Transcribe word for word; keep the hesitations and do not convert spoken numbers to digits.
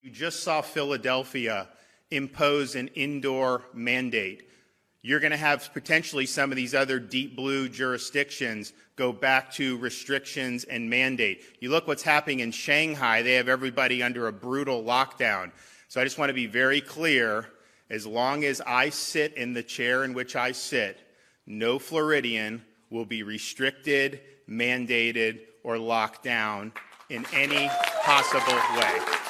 You just saw Philadelphia impose an indoor mandate. You're going to have potentially some of these other deep blue jurisdictions go back to restrictions and mandate. You look what's happening in Shanghai. They have everybody under a brutal lockdown. So I just want to be very clear. As long as I sit in the chair in which I sit, no Floridian will be restricted, mandated, or locked down in any possible way.